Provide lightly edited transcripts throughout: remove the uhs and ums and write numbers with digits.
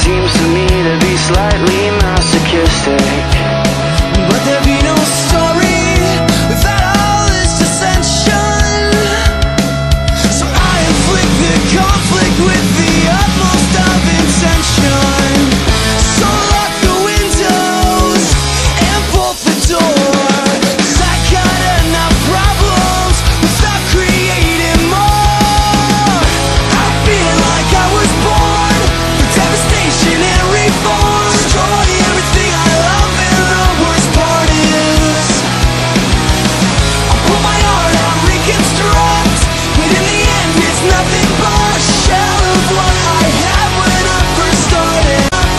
seems to me to be slightly masochistic. But there'd be no story without all this dissension. So I inflict the conflict with the utmost of intention. So lock the windows and bolt the door, 'cause I got enough problems without creating more. I feel like I was born for devastation and reform. Destroy everything I love, and the worst part is I'll put my heart out, reconstruct, but in the end it's nothing but a shell of what I had when I first started.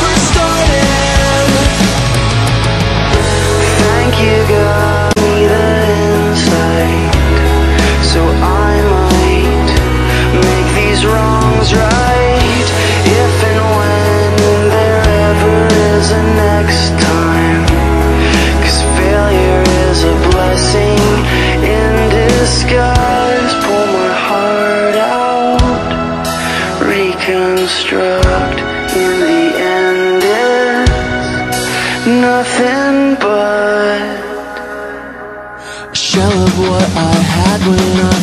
Thank you, got me the insight, so I might make these wrongs right, if and when there ever is a next time. 'Cause failure is a blessing in disguise. Pull my heart out, reconstruct, in the end it's nothing but A shell of what I had when I